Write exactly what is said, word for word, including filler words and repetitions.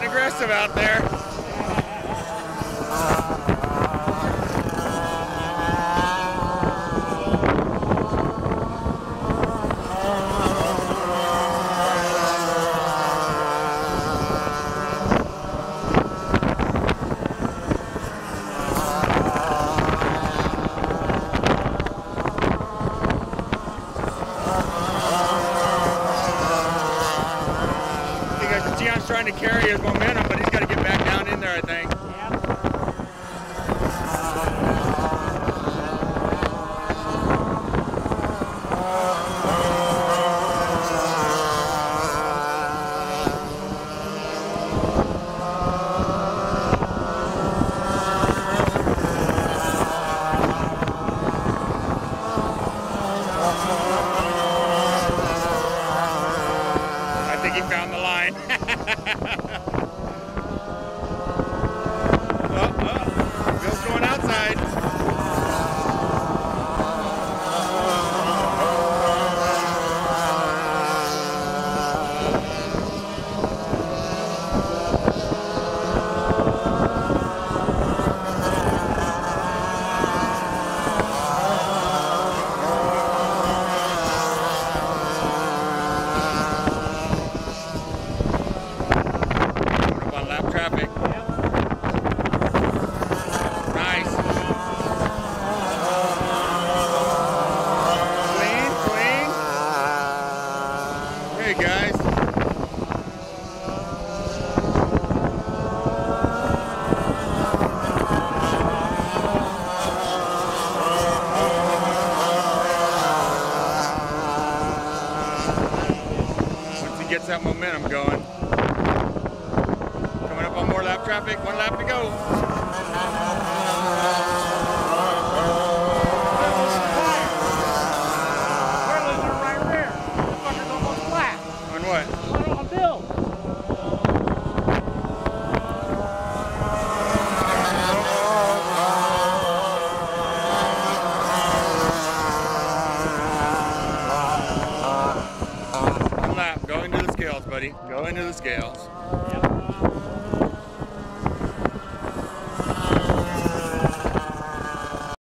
getting aggressive out there. Dion's trying to carry his momentum, but he's got to get back down in there, I think. I think he found the line. Oh, oh, Bill's going outside. Traffic. Nice. Clean, clean. Hey guys. Once he gets that momentum going. Coming up on more lap traffic, one lap to go.